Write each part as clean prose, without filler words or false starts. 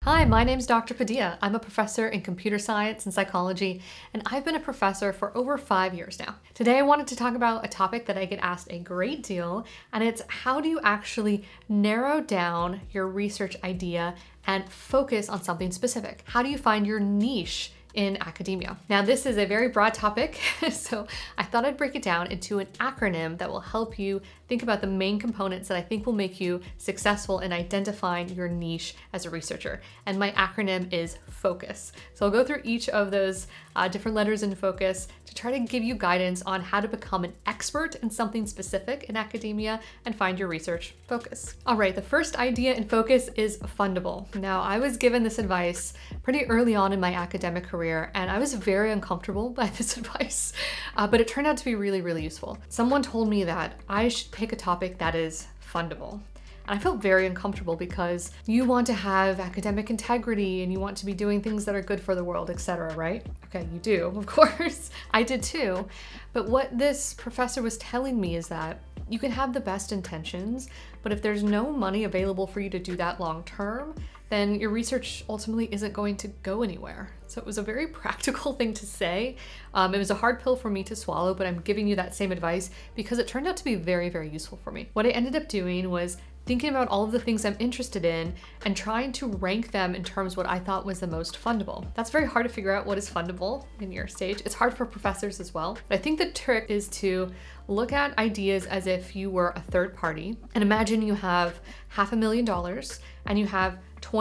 Hi, my name's Dr. Padilla. I'm a professor in computer science and psychology, and I've been a professor for over 5 years now. Today I wanted to talk about a topic that I get asked a great deal, and it's how do you actually narrow down your research idea and focus on something specific? How do you find your niche in academia? Now, this is a very broad topic, so I thought I'd break it down into an acronym that will help you think about the main components that I think will make you successful in identifying your niche as a researcher. And my acronym is FOCUS. So I'll go through each of those different letters in FOCUS to try to give you guidance on how to become an expert in something specific in academia and find your research focus. All right, the first idea in FOCUS is Fundable. Now, I was given this advice pretty early on in my academic career, and I was very uncomfortable by this advice, but it turned out to be really, really useful. Someone told me that I should pick a topic that is fundable. And I felt very uncomfortable because you want to have academic integrity and you want to be doing things that are good for the world, etc., right? Okay, you do, of course. I did too. But what this professor was telling me is that you can have the best intentions, but if there's no money available for you to do that long term, then your research ultimately isn't going to go anywhere. So it was a very practical thing to say. It was a hard pill for me to swallow, but I'm giving you that same advice because it turned out to be very, very useful for me. What I ended up doing was thinking about all of the things I'm interested in and trying to rank them in terms of what I thought was the most fundable. That's very hard to figure out what is fundable in your stage. It's hard for professors as well. But I think the trick is to look at ideas as if you were a third party and imagine you have $500,000 and you have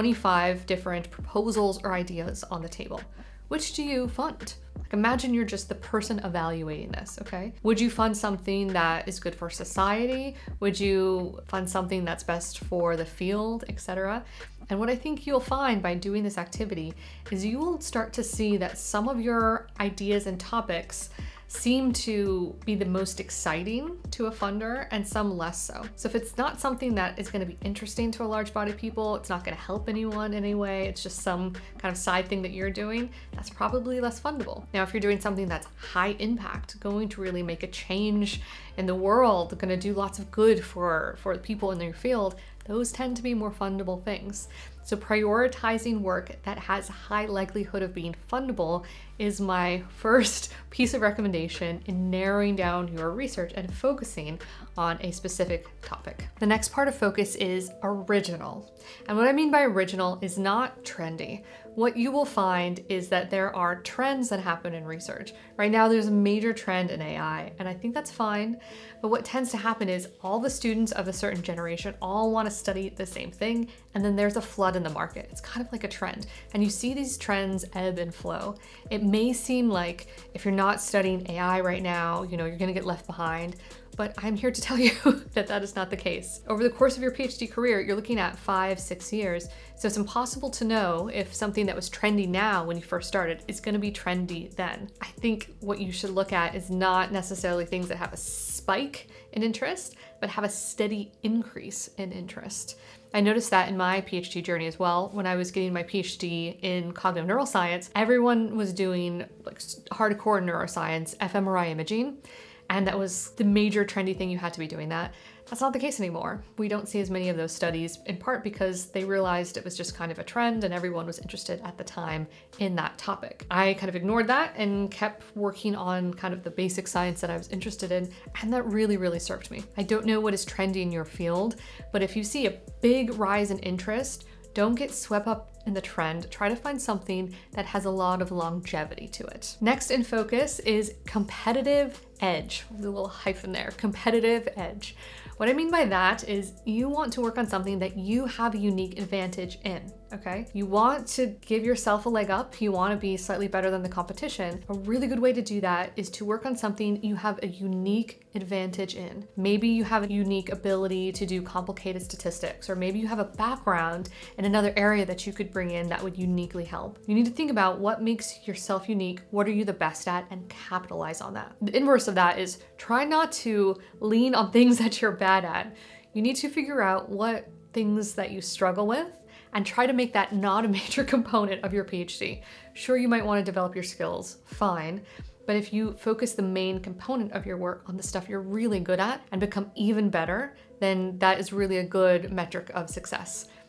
25 different proposals or ideas on the table. Which do you fund? Like, imagine you're just the person evaluating this, okay? Would you fund something that is good for society? Would you fund something that's best for the field, etc.? And what I think you'll find by doing this activity is you will start to see that some of your ideas and topics seem to be the most exciting to a funder and some less so. So if it's not something that is going to be interesting to a large body of people, it's not going to help anyone in any way, it's just some kind of side thing that you're doing, that's probably less fundable. Now, if you're doing something that's high impact, going to really make a change in the world, going to do lots of good for the people in your field, those tend to be more fundable things. So prioritizing work that has high likelihood of being fundable is my first piece of recommendation in narrowing down your research and focusing on a specific topic. The next part of focus is original. And what I mean by original is not trendy. What you will find is that there are trends that happen in research. Right now, there's a major trend in AI, and I think that's fine. But what tends to happen is all the students of a certain generation all want to study the same thing, and then there's a flood in the market. It's kind of like a trend, and you see these trends ebb and flow. It may seem like if you're not studying AI right now, you're going to get left behind. But I'm here to tell you that that is not the case. Over the course of your PhD career, you're looking at 5-6 years. So it's impossible to know if something that was trendy now when you first started is gonna be trendy then. I think what you should look at is not necessarily things that have a spike in interest, but have a steady increase in interest. I noticed that in my PhD journey as well. When I was getting my PhD in cognitive neuroscience, everyone was doing like hardcore neuroscience, fMRI imaging. And that was the major trendy thing, you had to be doing that. That's not the case anymore. We don't see as many of those studies, in part because they realized it was just kind of a trend and everyone was interested at the time in that topic. I kind of ignored that and kept working on kind of the basic science that I was interested in, and that really, really served me. I don't know what is trendy in your field, but if you see a big rise in interest, don't get swept up in the trend. Try to find something that has a lot of longevity to it. Next in focus is competitive edge. A little hyphen there, competitive edge. What I mean by that is you want to work on something that you have a unique advantage in, okay? You want to give yourself a leg up. You want to be slightly better than the competition. A really good way to do that is to work on something you have a unique advantage in. Maybe you have a unique ability to do complicated statistics, or maybe you have a background in another area that you could bring in that would uniquely help. You need to think about what makes yourself unique, what are you the best at, and capitalize on that. The inverse of that is try not to lean on things that you're bad at. You need to figure out what things that you struggle with and try to make that not a major component of your PhD. Sure, you might want to develop your skills, fine. But if you focus the main component of your work on the stuff you're really good at and become even better, then that is really a good metric of success.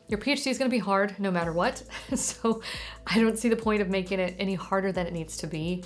Your PhD is going to be hard no matter what, so I don't see the point of making it any harder than it needs to be.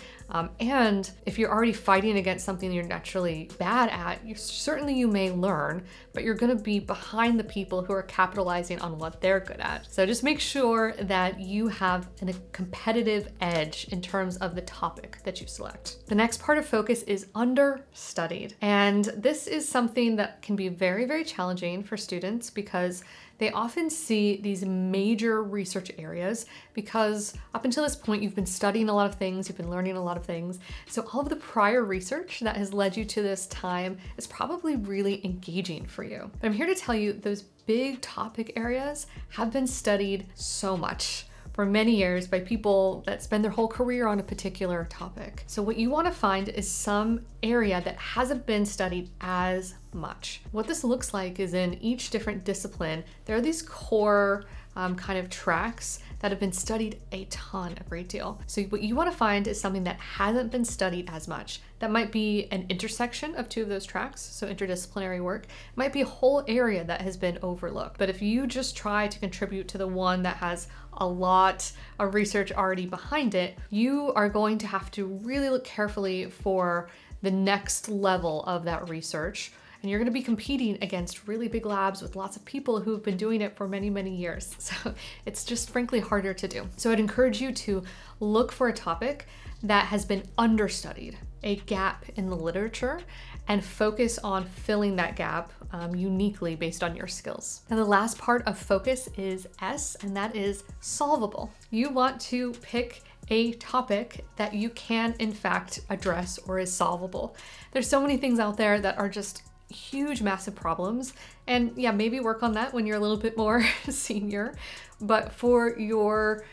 And if you're already fighting against something you're naturally bad at, certainly you may learn, but you're going to be behind the people who are capitalizing on what they're good at. So just make sure that you have a competitive edge in terms of the topic that you select. The next part of focus is understudied. And this is something that can be very, very challenging for students because they often see these major research areas because up until this point, you've been studying a lot of things, you've been learning a lot of things. So all of the prior research that has led you to this time is probably really engaging for you. But I'm here to tell you those big topic areas have been studied so much for many years by people that spend their whole career on a particular topic. So what you want to find is some area that hasn't been studied as much. What this looks like is in each different discipline, there are these core kind of tracks that have been studied a ton, a great deal. So what you want to find is something that hasn't been studied as much. That might be an intersection of two of those tracks, so interdisciplinary work. It might be a whole area that has been overlooked. But if you just try to contribute to the one that has a lot of research already behind it, you are going to have to really look carefully for the next level of that research. And you're gonna be competing against really big labs with lots of people who've been doing it for many, many years. So it's just frankly harder to do. So I'd encourage you to look for a topic that has been understudied, a gap in the literature, and focus on filling that gap uniquely based on your skills. Now the last part of focus is S, and that is solvable. You want to pick a topic that you can in fact address or is solvable. There's so many things out there that are just huge, massive problems. And yeah, maybe work on that when you're a little bit more senior. But for your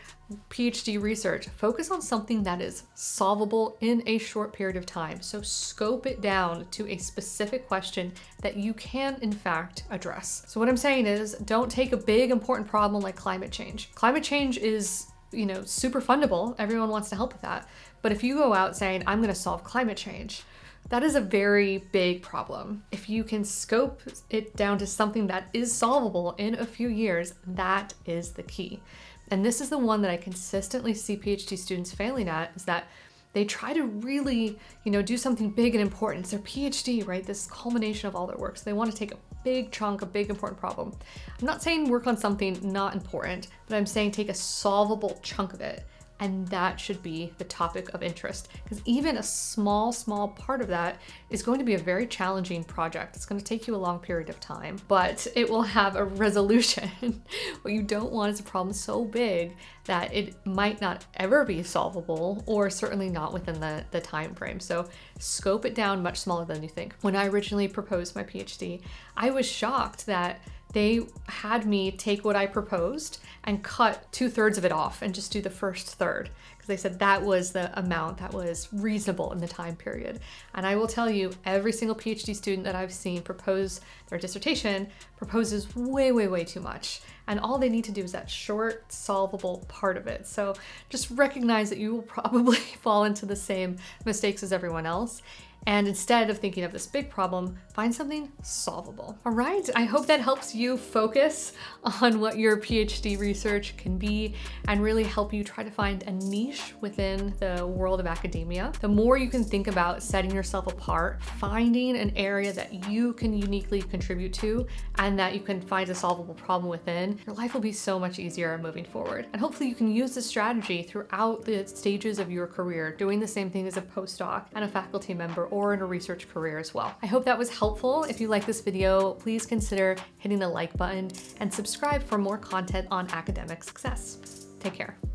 PhD research, focus on something that is solvable in a short period of time. So scope it down to a specific question that you can in fact address. So what I'm saying is, don't take a big important problem like climate change. Climate change is, super fundable. Everyone wants to help with that. But if you go out saying, I'm going to solve climate change, that is a very big problem. If you can scope it down to something that is solvable in a few years, that is the key. And this is the one that I consistently see PhD students failing at, is that they try to really, do something big and important. It's their PhD, right? This culmination of all their work. So they want to take a big chunk, a big important problem. I'm not saying work on something not important, but I'm saying take a solvable chunk of it. And that should be the topic of interest, because even a small part of that is going to be a very challenging project. It's going to take you a long period of time, but it will have a resolution. What you don't want is a problem so big that it might not ever be solvable, or certainly not within the time frame. So scope it down much smaller than you think. When I originally proposed my PhD, I was shocked that they had me take what I proposed and cut 2/3 of it off and just do the first third, because they said that was the amount that was reasonable in the time period. And I will tell you, every single PhD student that I've seen propose their dissertation proposes way too much. And all they need to do is that short, solvable part of it. So just recognize that you will probably fall into the same mistakes as everyone else. And instead of thinking of this big problem, find something solvable. All right, I hope that helps you focus on what your PhD research can be and really help you try to find a niche within the world of academia. The more you can think about setting yourself apart, finding an area that you can uniquely contribute to and that you can find a solvable problem within, your life will be so much easier moving forward. And hopefully you can use this strategy throughout the stages of your career, doing the same thing as a postdoc and a faculty member or in a research career as well. I hope that was helpful. If you like this video, please consider hitting the like button and subscribe for more content on academic success. Take care.